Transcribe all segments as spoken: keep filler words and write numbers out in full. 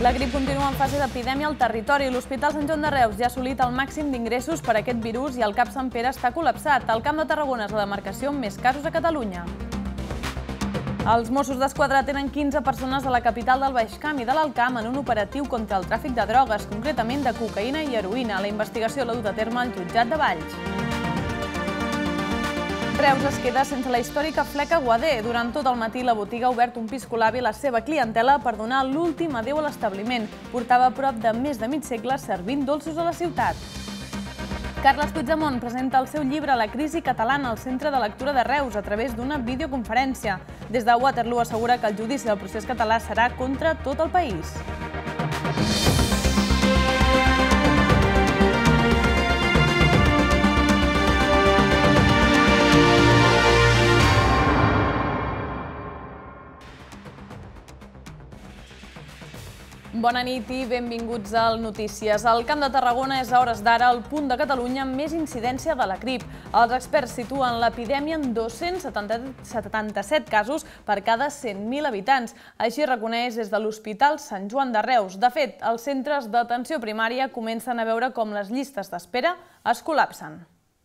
La grip continua en fase d'epidèmia al territori. L'Hospital Sant Joan de Reus ja ha assolit el màxim d'ingressos per aquest virus i el CAP Sant Pere està col·lapsat. El Camp de Tarragona és la demarcació amb més casos a Catalunya. Els Mossos d'Esquadra tenen quinze persones a la capital del Baix Camp i de l'Alt Camp en un operatiu contra el tràfic de drogues, concretament de cocaïna i heroïna. La investigació l'ha dut a terme el jutjat de Valls. Reus es queda sense la històrica fleca Guader. Durant tot el matí la botiga ha obert un piscolabbi a la seva clientela per donar l'últim adéu a l'establiment. Portava prop de més de mig segle servint dolços a la ciutat. Carles Puigdemont presenta el seu llibre La crisi catalana al Centre de Lectura de Reus a través d'una videoconferència. Des de Waterloo assegura que el judici del procés català serà contra tot el país. Bona nit i benvinguts al Notícies. El Camp de Tarragona és a hores d'ara el punt de Catalunya amb més incidència de la grip. Els experts situen l'epidèmia en dos-cents setanta-set casos per cada cent mil habitants. Així reconeix des de l'Hospital Sant Joan de Reus. De fet, els centres d'atenció primària comencen a veure com les llistes d'espera es col·lapsen.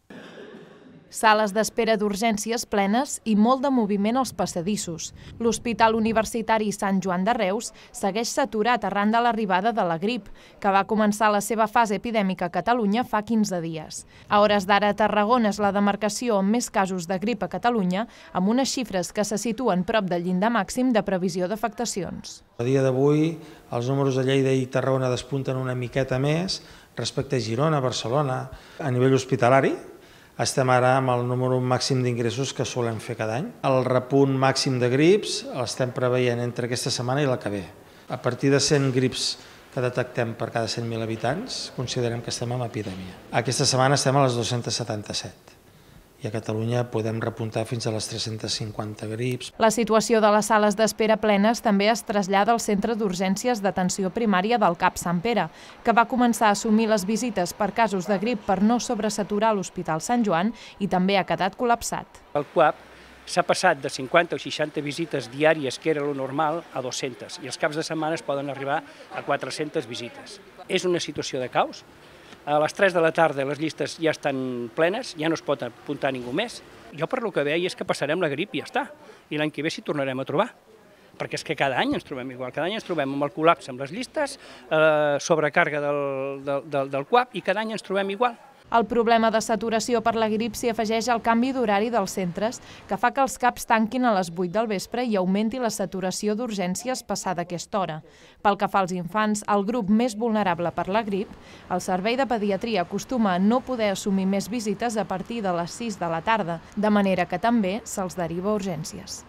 Sales d'espera d'urgències plenes i molt de moviment als passadissos. L'Hospital Universitari Sant Joan de Reus segueix saturat arran de l'arribada de la grip, que va començar la seva fase epidèmica a Catalunya fa quinze dies. A hores d'ara, Tarragona és la demarcació amb més casos de grip a Catalunya, amb unes xifres que se situen prop del llindar màxim de previsió d'afectacions. A dia d'avui, els números de Lleida i Tarragona despunten una miqueta més respecte a Girona, Barcelona. A nivell hospitalari, estem ara amb el número màxim d'ingressos que solem fer cada any. El repunt màxim de grips l'estem preveient entre aquesta setmana i la que ve. A partir de cent grips que detectem per cada cent mil habitants, considerem que estem en epidèmia. Aquesta setmana estem a les dos-cents setanta-set. I a Catalunya podem repuntar fins a les tres-cents cinquanta grips. La situació de les sales d'espera plenes també es trasllada al Centre d'Urgències d'Atenció Primària del CAP Sant Pere, que va començar a assumir les visites per casos de grip per no sobresaturar l'Hospital Sant Joan i també ha quedat col·lapsat. El C U A P s'ha passat de cinquanta o seixanta visites diàries, que era lo normal, a dos-centes, i els caps de setmana es poden arribar a quatre-centes visites. És una situació de caos. A les tres de la tarda les llistes ja estan plenes, ja no es pot apuntar ningú més. Jo per lo que veig és que passarem la grip i ja està. I l'any que ve s'hi tornarem a trobar. Perquè és que cada any ens trobem igual, cada any ens trobem amb el col·lapse amb les llistes, eh, sobrecàrrega del, del, del C U A P i cada any ens trobem igual. El problema de saturació per la grip s'hi afegeix al canvi d'horari dels centres, que fa que els CAPs tanquin a les vuit del vespre i augmenti la saturació d'urgències passada aquesta hora. Pel que fa als infants, el grup més vulnerable per la grip, el servei de pediatria acostuma a no poder assumir més visites a partir de les sis de la tarda, de manera que també se'ls deriva a urgències.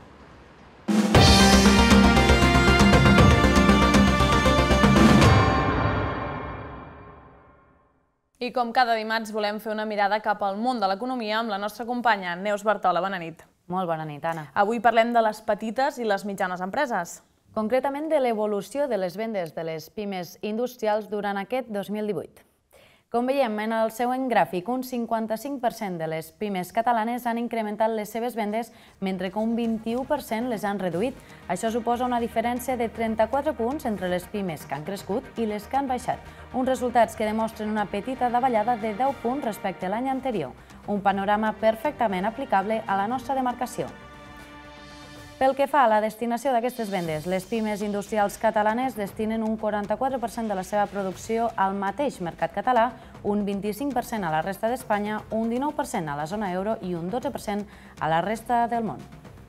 I com cada dimarts volem fer una mirada cap al món de l'economia amb la nostra companya Neus Bartola. Bona nit. Molt bona nit, Anna. Avui parlem de les petites i les mitjanes empreses. Concretament de l'evolució de les vendes de les pimes industrials durant aquest dos mil divuit. Com veiem en el següent gràfic, un cinquanta-cinc per cent de les pimes catalanes han incrementat les seves vendes, mentre que un vint-i-u per cent les han reduït. Això suposa una diferència de trenta-quatre punts entre les pimes que han crescut i les que han baixat. Uns resultats que demostren una petita davallada de deu punts respecte a l'any anterior. Un panorama perfectament aplicable a la nostra demarcació. Pel que fa a la destinació d'aquestes vendes, les pimes industrials catalanes destinen un quaranta-quatre per cent de la seva producció al mateix mercat català, un vint-i-cinc per cent a la resta d'Espanya, un dinou per cent a la zona euro i un dotze per cent a la resta del món.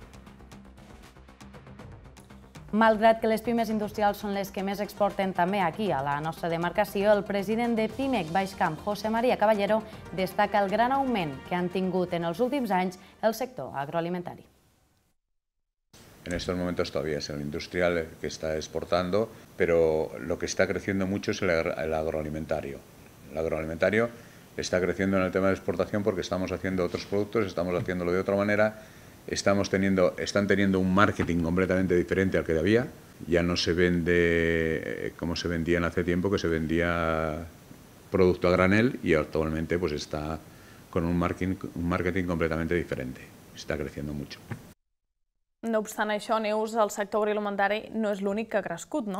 Malgrat que les pimes industrials són les que més exporten també aquí a la nostra demarcació, el president de Pimec Baix Camp, José María Caballero, destaca el gran augment que han tingut en els últims anys el sector agroalimentari. En estos momentos todavía es el industrial que está exportando, pero lo que está creciendo mucho es el agroalimentario. El agroalimentario está creciendo en el tema de exportación porque estamos haciendo otros productos, estamos haciéndolo de otra manera, estamos teniendo, están teniendo un marketing completamente diferente al que había. Ya no se vende como se vendía hace tiempo, que se vendía producto a granel, y actualmente pues está con un marketing, un marketing completamente diferente. Está creciendo mucho. No obstant això, Neus, el sector agroalimentari no és l'únic que ha crescut, no?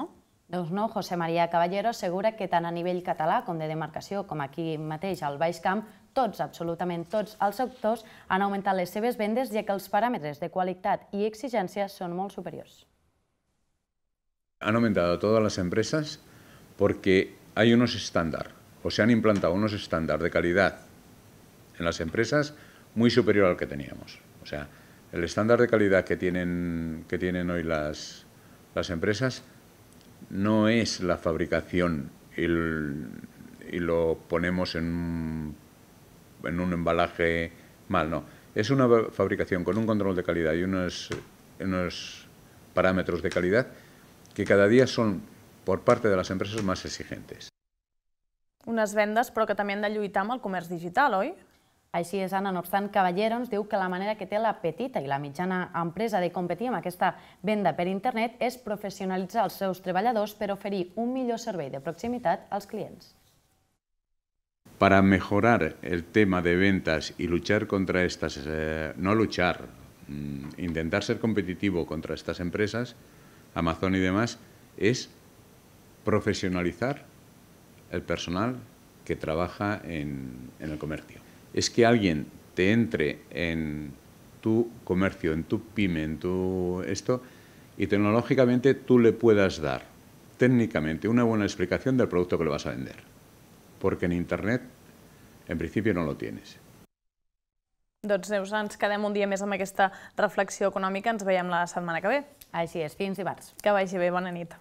Doncs no, José María Caballero assegura que tant a nivell català com de demarcació, com aquí mateix al Baix Camp, tots, absolutament tots els sectors han augmentat les seves vendes, ja que els paràmetres de qualitat i exigència són molt superiors. Han aumentado todas las empresas porque hay unos estándares, o se han implantado unos estándares de calidad en las empresas muy superior al que teníamos. O sea, el estándar de calidad que tienen, que tienen hoy las, las empresas no es la fabricación y, el, y lo ponemos en un, en un embalaje mal, no. Es una fabricación con un control de calidad y unos, unos parámetros de calidad que cada día son, por parte de las empresas, más exigentes. Unes vendes, però que també han de lluitar amb el comerç digital, oi? Així és, Anna. No obstant, Caballero ens diu que la manera que té la petita i la mitjana empresa de competir amb aquesta venda per internet és professionalitzar els seus treballadors per oferir un millor servei de proximitat als clients. Para mejorar el tema de ventas y luchar contra estas, eh, no luchar, intentar ser competitivo contra estas empresas, Amazon y demás, es profesionalizar el personal que trabaja en, en el comercio. Es que alguien te entre en tu comercio, en tu pyme, en tu esto, y tecnológicamente tú le puedas dar técnicamente una buena explicación del producto que le vas a vender. Porque en Internet, en principio, no lo tienes. Doncs Neus, ens quedem un dia més amb aquesta reflexió econòmica. Ens veiem la setmana que ve. Així és, fins dimarts. Que vagi bé, bona nit.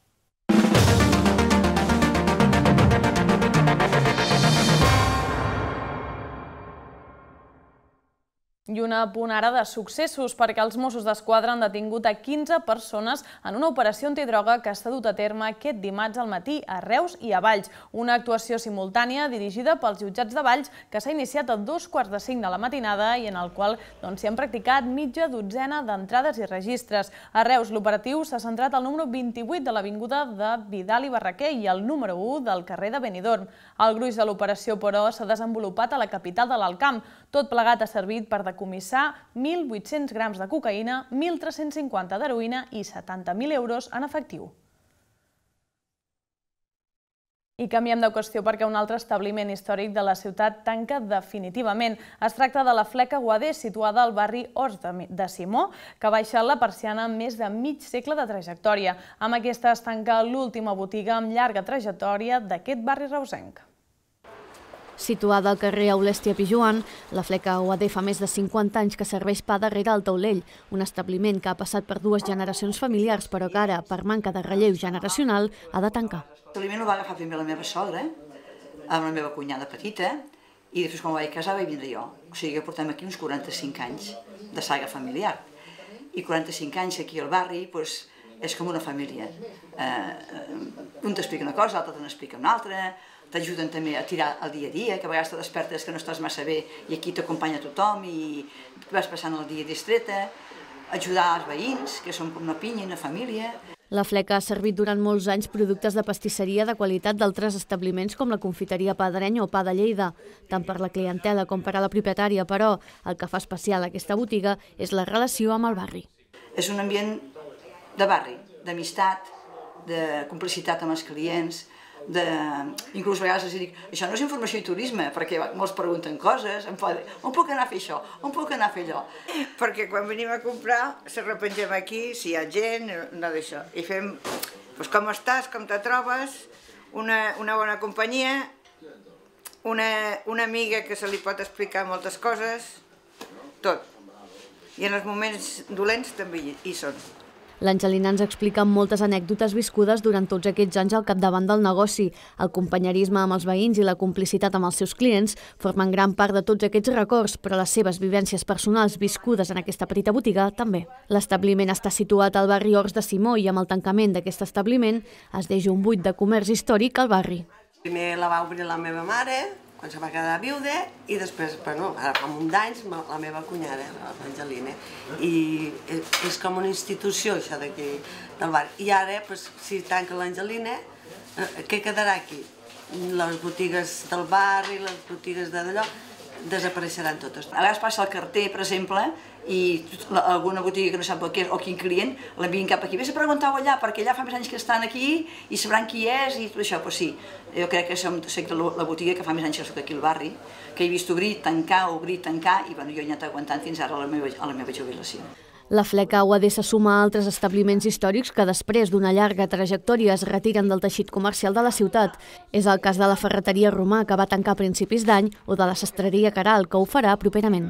I un apunt ara de successos, perquè els Mossos d'Esquadra han detingut a quinze persones en una operació antidroga que s'ha dut a terme aquest dimarts al matí a Reus i a Valls. Una actuació simultània dirigida pels jutjats de Valls que s'ha iniciat a dos quarts de cinc de la matinada i en el qual s'hi han practicat mitja dotzena d'entrades i registres. A Reus l'operatiu s'ha centrat al número vint-i-vuit de l'avinguda de Vidal i Barraquer i al número u del carrer de Benidorm. El gruix de l'operació, però, s'ha desenvolupat a la capital de l'Alt Camp. Tot plegat ha servit per decomissar mil vuit-cents grams de cocaïna, mil tres-cents cinquanta d'heroïna i setanta mil euros en efectiu. I canviem de qüestió perquè un altre establiment històric de la ciutat tanca definitivament. Es tracta de la Fleca Guader, situada al barri Horts de Simó, que ha baixat la persiana amb més de mig segle de trajectòria. Amb aquesta es tanca l'última botiga amb llarga trajectòria d'aquest barri reusenc. Situada al carrer Aulèstia Pijoan, la Fleca Guader fa més de cinquanta anys que serveix pa darrere el taulell, un establiment que ha passat per dues generacions familiars, però que ara, per manca de relleu generacional, ha de tancar. L'aliment el va agafar primer la meva sogra, amb la meva cunyada petita, i després quan vaig casar vaig vindre jo. O sigui que portem aquí uns quaranta-cinc anys de saga familiar. I quaranta-cinc anys aquí al barri és com una família. Un t'explica una cosa, l'altre te n'explica una altra, t'ajuden també a tirar el dia a dia, que a vegades te despertes que no estàs massa bé i aquí t'acompanya tothom i vas passant el dia distreta, ajudar els veïns, que són com una pinya i una família. La Fleca ha servit durant molts anys productes de pastisseria de qualitat d'altres establiments com la confiteria Padreny o Pa de Lleida, tant per la clientela com per a la propietària, però el que fa especial aquesta botiga és la relació amb el barri. És un ambient de barri, d'amistat, de complicitat amb els clients, inclús a vegades els dic, això no és informació i turisme, perquè molts pregunten coses, on puc anar a fer això, on puc anar a fer allò? Perquè quan venim a comprar, se repengem aquí, si hi ha gent, no d'això, i fem, com estàs, com te trobes, una bona companyia, una amiga que se li pot explicar moltes coses, tot. I en els moments dolents també hi són. L'Angelina ens explica moltes anècdotes viscudes durant tots aquests anys al capdavant del negoci. El companyerisme amb els veïns i la complicitat amb els seus clients formen gran part de tots aquests records, però les seves vivències personals viscudes en aquesta petita botiga també. L'establiment està situat al barri Horts de Simó i amb el tancament d'aquest establiment es deixa un buit de comerç històric al barri. Primer la va obrir la meva mare, quan se va quedar viuda, i després, bueno, ara fa un d'anys, la meva cunyada, l'Angelina. I és com una institució, això d'aquí del barri. I ara, si tanca l'Angelina, què quedarà aquí? Les botigues del barri, les botigues d'allò, desapareixeran totes. A vegades passa el carter, per exemple, i alguna botiga que no sap el que és o quin client l'envien cap aquí. Vés a preguntar-ho allà, perquè allà fa més anys que estan aquí i sabran qui és i tot això. Però sí, jo crec que som la botiga que fa més anys que soc aquí al barri, que he vist obrir, tancar, obrir, tancar, i jo he anat aguantant fins ara a la meva jubilació. La Fleca U A D se suma a altres establiments històrics que després d'una llarga trajectòria es retiren del teixit comercial de la ciutat. És el cas de la ferreteria Romà, que va tancar a principis d'any, o de la sastreria Caral, que ho farà properament.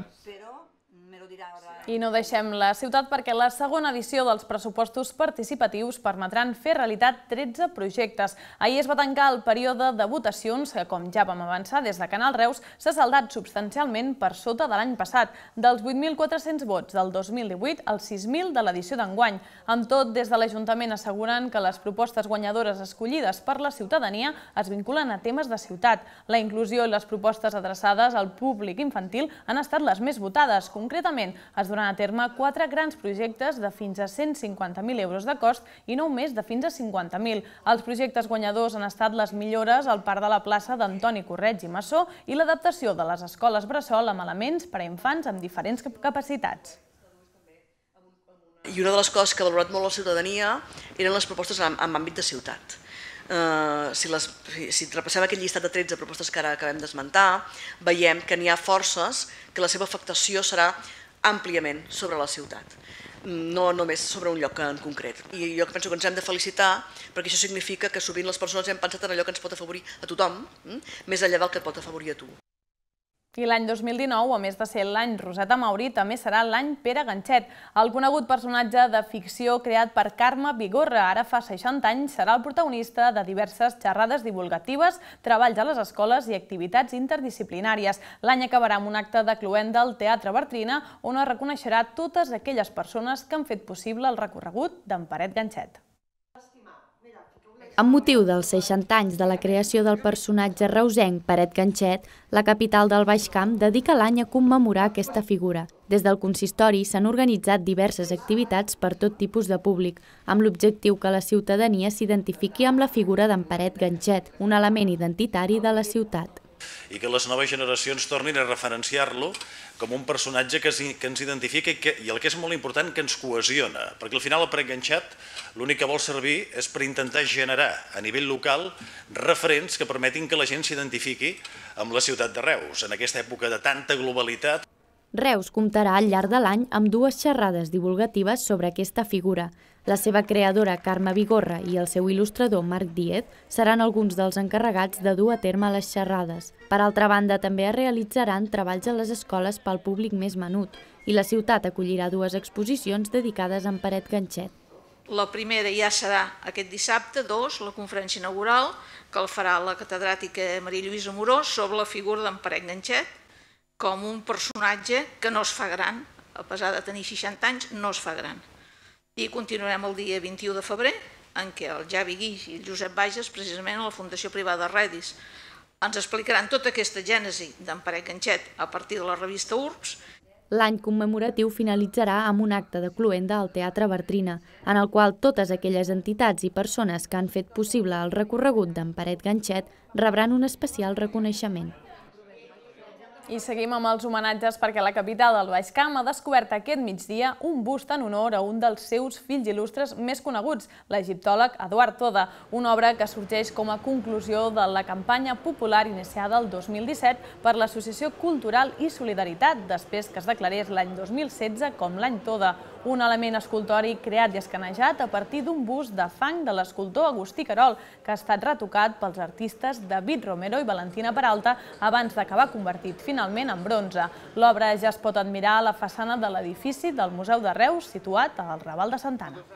I no deixem la ciutat perquè la segona edició dels pressupostos participatius permetran fer realitat tretze projectes. Ahir es va tancar el període de votacions que, com ja vam avançar des de Canal Reus, s'ha saldat substancialment per sota de l'any passat, dels vuit mil quatre-cents vots del dos mil divuit als sis mil de l'edició d'enguany. Amb tot, des de l'Ajuntament asseguren que les propostes guanyadores escollides per la ciutadania es vinculen a temes de ciutat. La inclusió i les propostes adreçades al públic infantil han estat les més votades. Concretament, es duran a terme quatre grans projectes de fins a cent cinquanta mil euros de cost i nou més de fins a cinquanta mil. Els projectes guanyadors han estat les millores al parc de la plaça d'Antoni Correig i Massó i l'adaptació de les escoles bressol amb elements per a infants amb diferents capacitats. I una de les coses que ha valorat molt la ciutadania eren les propostes en àmbit de ciutat. Si repassem aquest llistat de tretze propostes que ara acabem d'esmentar, veiem que n'hi ha forces que la seva afectació serà àmpliament sobre la ciutat, no només sobre un lloc en concret. I jo penso que ens hem de felicitar perquè això significa que sovint les persones hem pensat en allò que ens pot afavorir a tothom, més enllà del que et pot afavorir a tu. I l'any dos mil dinou, a més de ser l'any Roseta Mauri, també serà l'any Pere Ganxet. El conegut personatge de ficció creat per Carme Vigorra, ara fa seixanta anys, serà el protagonista de diverses xerrades divulgatives, treballs a les escoles i activitats interdisciplinàries. L'any acabarà amb un acte de cloenda al Teatre Bartrina, on es reconeixerà totes aquelles persones que han fet possible el recorregut d'en Peret Ganxet. Amb motiu dels seixanta anys de la creació del personatge reusenc Peret Ganxet, la capital del Baix Camp dedica l'any a commemorar aquesta figura. Des del consistori s'han organitzat diverses activitats per tot tipus de públic, amb l'objectiu que la ciutadania s'identifiqui amb la figura d'en Peret Ganxet, un element identitari de la ciutat. I que les noves generacions tornin a referenciar-lo com un personatge que ens identifica i el que és molt important, que ens cohesiona, perquè al final el Peret Ganxet l'únic que vol servir és per intentar generar a nivell local referents que permetin que la gent s'identifiqui amb la ciutat de Reus, en aquesta època de tanta globalitat. Reus comptarà al llarg de l'any amb dues xerrades divulgatives sobre aquesta figura. La seva creadora, Carme Vigorra, i el seu il·lustrador, Marc Díez, seran alguns dels encarregats de dur a terme les xerrades. Per altra banda, també es realitzaran treballs a les escoles pel públic més menut i la ciutat acollirà dues exposicions dedicades a en Peret Ganxet. La primera ja serà aquest dissabte, dos, la conferència inaugural, que el farà la catedràtica Maria Lluïsa Amorós sobre la figura d'en Peret Ganxet, com un personatge que no es fa gran, a pesar de tenir seixanta anys, no es fa gran. I continuarem el dia vint-i-u de febrer, en què el Javi Guix i el Josep Bages, precisament a la Fundació Privada Redis, ens explicaran tota aquesta gènesi d'en Peret Ganxet a partir de la revista Urbs. L'any commemoratiu finalitzarà amb un acte de cloenda al Teatre Bartrina, en el qual totes aquelles entitats i persones que han fet possible el recorregut d'en Peret Ganxet rebran un especial reconeixement. I seguim amb els homenatges perquè la capital del Baix Camp ha descobert aquest migdia un bust en honor a un dels seus fills il·lustres més coneguts, l'egiptòleg Eduard Toda, una obra que sorgeix com a conclusió de la campanya popular iniciada el dos mil disset per l'Associació Cultural i Solidaritat, després que es declarés l'any dos mil setze com l'any Toda, un element escultòric creat i escanejat a partir d'un bust de fang de l'escultor Agustí Querol, que ha estat retocat pels artistes David Romero i Valentina Peralta abans d'acabar convertit finalment en bronze. L'obra ja es pot admirar a la façana de l'edifici del Museu de Reus, situat al Raval de Santa Anna.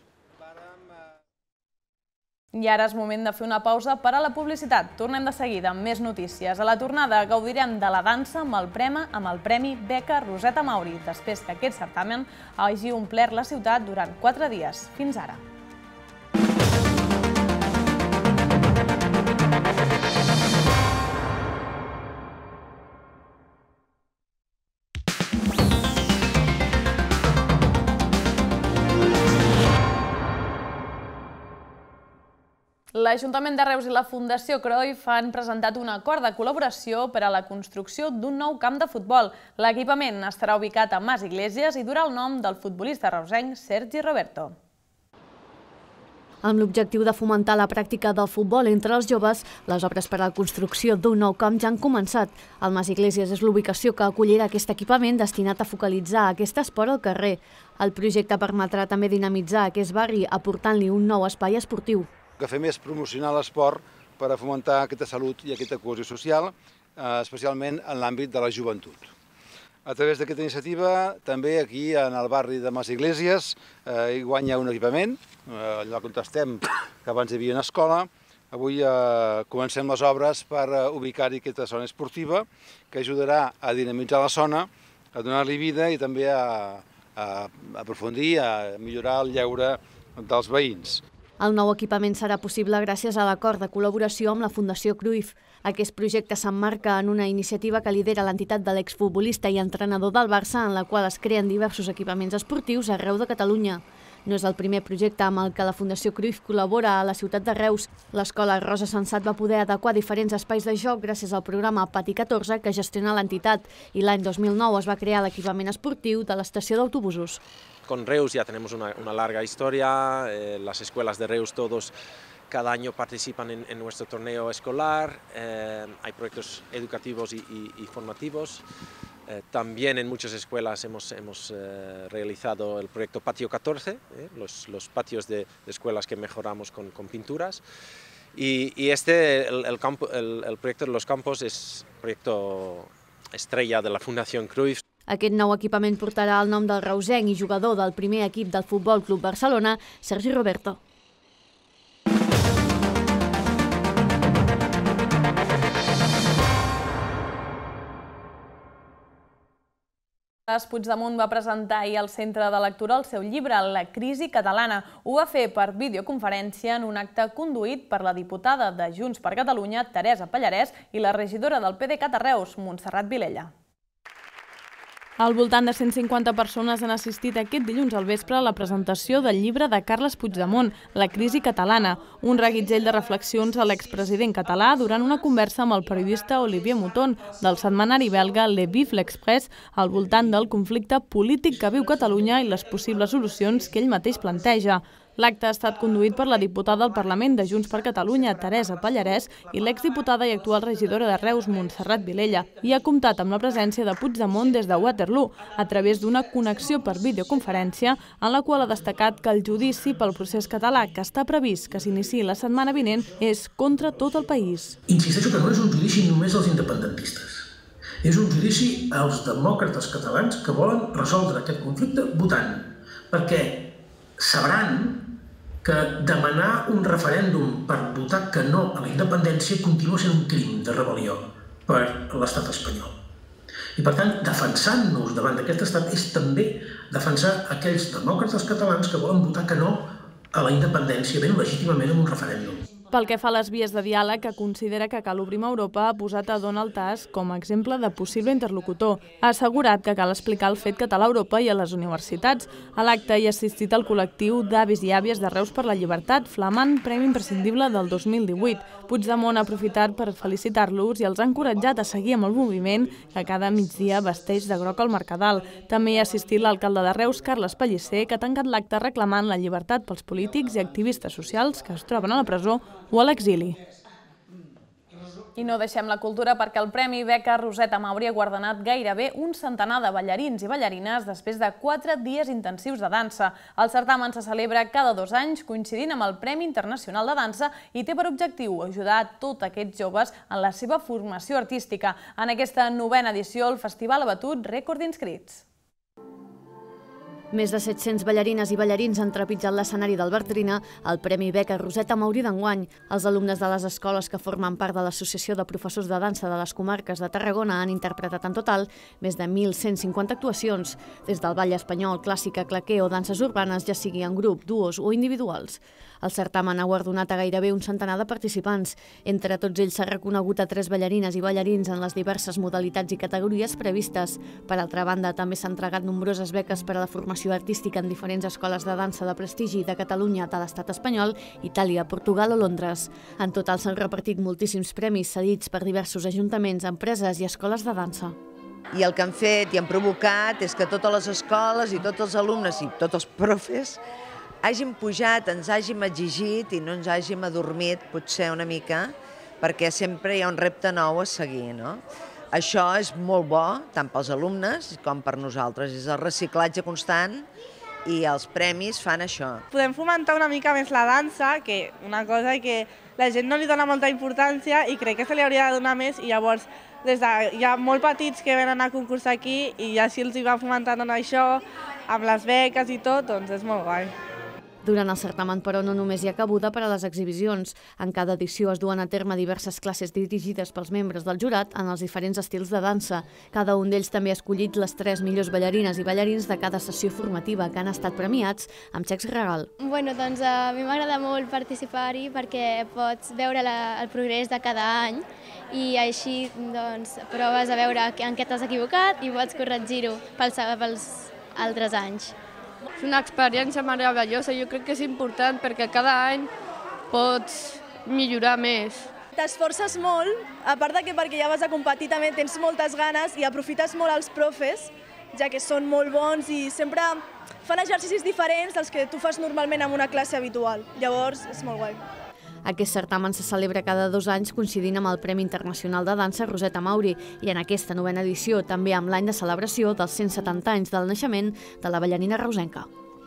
I ara és moment de fer una pausa per a la publicitat. Tornem de seguida amb més notícies. A la tornada gaudirem de la dansa amb el premi, amb el Premi Beca Roseta Mauri, després que aquest certamen hagi omplert la ciutat durant quatre dies. Fins ara. L'Ajuntament de Reus i la Fundació Cruyff han presentat un acord de col·laboració per a la construcció d'un nou camp de futbol. L'equipament estarà ubicat a Mas Iglesias i durà el nom del futbolista reusenc Sergi Roberto. Amb l'objectiu de fomentar la pràctica del futbol entre els joves, les obres per a la construcció d'un nou camp ja han començat. El Mas Iglesias és l'ubicació que acollirà aquest equipament destinat a focalitzar aquest esport al carrer. El projecte permetrà també dinamitzar aquest barri aportant-li un nou espai esportiu. El que fem és promocionar l'esport per a fomentar aquesta salut i aquesta cohesió social, especialment en l'àmbit de la joventut. A través d'aquesta iniciativa, també aquí en el barri de Mas Iglesias hi guanya un equipament, allà on estem, que abans hi havia una escola. Avui comencem les obres per ubicar-hi aquesta zona esportiva, que ajudarà a dinamitzar la zona, a donar-li vida i també a aprofundir, a millorar el lleure dels veïns. El nou equipament serà possible gràcies a l'acord de col·laboració amb la Fundació Cruyff. Aquest projecte s'emmarca en una iniciativa que lidera l'entitat de l'exfutbolista i entrenador del Barça, en la qual es creen diversos equipaments esportius arreu de Catalunya. No és el primer projecte amb el que la Fundació Cruyff col·labora a la ciutat de Reus. L'escola Rosa Sensat va poder adequar diferents espais de joc gràcies al programa Pati catorze que gestiona l'entitat i l'any dos mil nou es va crear l'equipament esportiu de l'estació d'autobusos. Con Reus ya tenemos una, una larga historia, eh, las escuelas de Reus todos cada año participan en, en nuestro torneo escolar, eh, hay proyectos educativos y, y, y formativos. Eh, también en muchas escuelas hemos, hemos eh, realizado el proyecto Patio catorce, eh, los, los patios de, de escuelas que mejoramos con, con pinturas. Y, y este, el, el, campo, el, el proyecto de los campos es proyecto estrella de la Fundación Cruyff. Aquest nou equipament portarà el nom del reusenc i jugador del primer equip del Futbol Club Barcelona, Sergi Roberto. Puigdemont va presentar ahir al Centre de Lectura el seu llibre La crisi catalana. Ho va fer per videoconferència en un acte conduït per la diputada de Junts per Catalunya, Teresa Pallarès, i la regidora del PDeCAT a Reus, Montserrat Vilella. Al voltant de cent cinquanta persones han assistit aquest dilluns al vespre a la presentació del llibre de Carles Puigdemont, La crisi catalana, un reguitzell de reflexions a l'expresident català durant una conversa amb el periodista Olivier Mouton del setmanari belga Le Vif l'Express al voltant del conflicte polític que viu Catalunya i les possibles solucions que ell mateix planteja. L'acte ha estat conduït per la diputada al Parlament de Junts per Catalunya, Teresa Pallarès, i l'exdiputada i actual regidora de Reus, Montserrat Vilella, i ha comptat amb la presència de Puigdemont des de Waterloo, a través d'una connexió per videoconferència, en la qual ha destacat que el judici pel procés català que està previst que s'iniciï la setmana vinent és contra tot el país. Insisteixo que no és un judici només als independentistes. És un judici als demòcrates catalans que volen resoldre aquest conflicte votant, perquè sabran que demanar un referèndum per votar que no a la independència continua sent un crim de rebel·lió per l'estat espanyol. I per tant, defensant-nos davant d'aquest estat és també defensar aquells demòcrates catalans que volen votar que no a la independència ben legítimament en un referèndum. Pel que fa a les vies de diàleg, que considera que cal obrir amb Europa, ha posat a Donald Tusk com a exemple de possible interlocutor. Ha assegurat que cal explicar el fet català a Europa i a les universitats. A l'acte hi ha assistit el col·lectiu d'avis i àvies de Reus per la Llibertat, flamant Premi Imprescindible del dos mil divuit. Puigdemont ha aprofitat per felicitar-los i els ha encoratjat a seguir amb el moviment que cada migdia vesteix de groc al Mercadal. També hi ha assistit l'alcalde de Reus, Carles Pellicer, que ha tancat l'acte reclamant la llibertat pels polítics i activistes socials que es troben a la presó o a l'exili. I no deixem la cultura perquè el Premi Beca Roseta Mauri ha guardonat gairebé un centenar de ballarins i ballarines després de quatre dies intensius de dansa. El certamen se celebra cada dos anys, coincidint amb el Premi Internacional de Dansa i té per objectiu ajudar a tots aquests joves en la seva formació artística. En aquesta novena edició, el festival ha batut rècord d'inscrits. Més de set-cents ballarines i ballarins han trepitjat l'escenari del Bartrina al Premi Beca Roseta Mauri d'enguany. Els alumnes de les escoles que formen part de l'Associació de Professors de Dansa de les Comarques de Tarragona han interpretat en total més de mil cent cinquanta actuacions, des del ball espanyol, clàssica, claqué o danses urbanes, ja sigui en grup, duos o individuals. El certamen ha guardonat a gairebé un centenar de participants. Entre tots ells s'ha reconegut a tres ballarines i ballarins en les diverses modalitats i categories previstes. Per altra banda, també s'han entregat nombroses beques per a la formació formació artística en diferents escoles de dansa de prestigi de Catalunya, de l'Estat espanyol, Itàlia, Portugal o Londres. En total s'han repartit moltíssims premis cedits per diversos ajuntaments, empreses i escoles de dansa. I el que han fet i han provocat és que totes les escoles i tots els alumnes i tots els profes hàgim pujat, ens hàgim exigit i no ens hàgim adormit potser una mica, perquè sempre hi ha un repte nou a seguir, no? Això és molt bo, tant pels alumnes com per nosaltres. És el reciclatge constant i els premis fan això. Podem fomentar una mica més la dansa, que una cosa que la gent no li dona molta importància i crec que se li hauria de donar més, i llavors des de, hi ha molt petits que venen a concursar aquí i ja si els hi va fomentant això, amb les beques i tot, doncs és molt guai. Durant el certamen, però, no només hi ha cabuda per a les exhibicions. En cada edició es duen a terme diverses classes dirigides pels membres del jurat en els diferents estils de dansa. Cada un d'ells també ha escollit les tres millors ballarines i ballarins de cada sessió formativa que han estat premiats amb xecs regal. Bueno, doncs a mi m'agrada molt participar-hi perquè pots veure la, el progrés de cada any i així doncs, proves a veure en què t'has equivocat i pots corregir-ho pels, pels altres anys. És una experiència meravellosa, jo crec que és important perquè cada any pots millorar més. T'esforces molt, a part de que perquè ja vas a competir també tens moltes ganes i aprofites molt els profes, ja que són molt bons i sempre fan exercicis diferents dels que tu fas normalment en una classe habitual. Llavors és molt guai. Aquest certamen se celebra cada dos anys coincidint amb el Premi Internacional de Dansa Roseta Mauri i en aquesta novena edició també amb l'any de celebració dels cent setanta anys del naixement de la ballarina reusenca.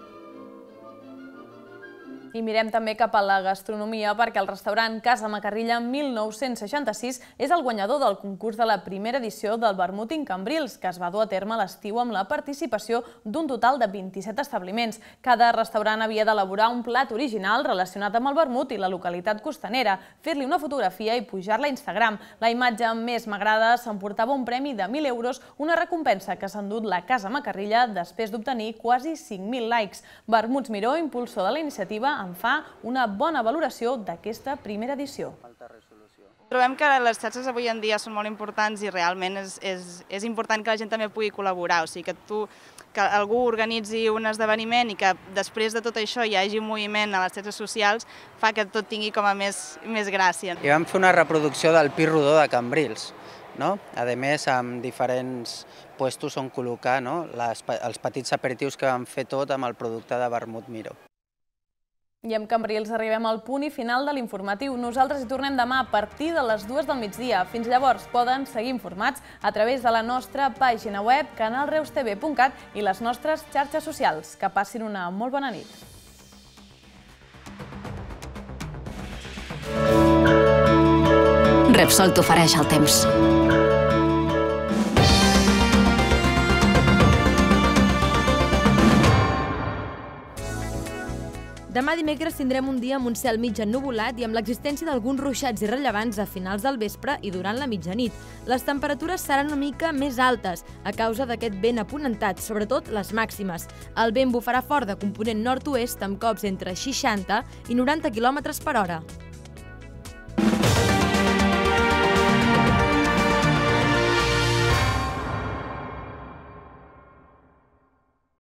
I mirem també cap a la gastronomia perquè el restaurant Casa Macarrilla mil nou-cents seixanta-sis és el guanyador del concurs de la primera edició del vermut in Cambrils, que es va dur a terme a l'estiu amb la participació d'un total de vint-i-set establiments. Cada restaurant havia d'elaborar un plat original relacionat amb el vermut i la localitat costanera, fer-li una fotografia i pujar-la a Instagram. La imatge més m'agrada s'emportava un premi de mil euros, una recompensa que s'ha endut la Casa Macarrilla després d'obtenir quasi cinc mil likes. Vermuts Miró, impulsor de la iniciativa, en fa una bona valoració d'aquesta primera edició. Trobem que les xarxes avui en dia són molt importants i realment és, és, és important que la gent també pugui col·laborar, o sigui que, tu, que algú organitzi un esdeveniment i que després de tot això hi hagi un moviment a les xarxes socials fa que tot tingui com a més, més gràcia. I vam fer una reproducció del pi rodó de Cambrils, no? A més, amb diferents puestos on col·locar, no? Les, els petits aperitius que vam fer tot amb el producte de vermut Miró. I amb Cambrils arribem al punt i final de l'informatiu. Nosaltres hi tornem demà a partir de les dues del migdia. Fins llavors poden seguir informats a través de la nostra pàgina web canal reus t v punt cat i les nostres xarxes socials. Que passin una molt bona nit. Repsol t'ofereix el temps. Demà dimecres tindrem un dia amb un cel mig ennuvolat i amb l'existència d'alguns ruixats irrellevants a finals del vespre i durant la mitjanit. Les temperatures seran una mica més altes a causa d'aquest vent aponentat, sobretot les màximes. El vent bufarà fort de component nord-oest amb cops entre seixanta i noranta quilòmetres per hora.